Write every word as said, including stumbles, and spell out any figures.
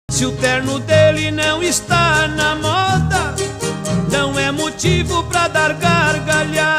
Se o terno dele não está na moda, não é motivo pra dar gargalhada.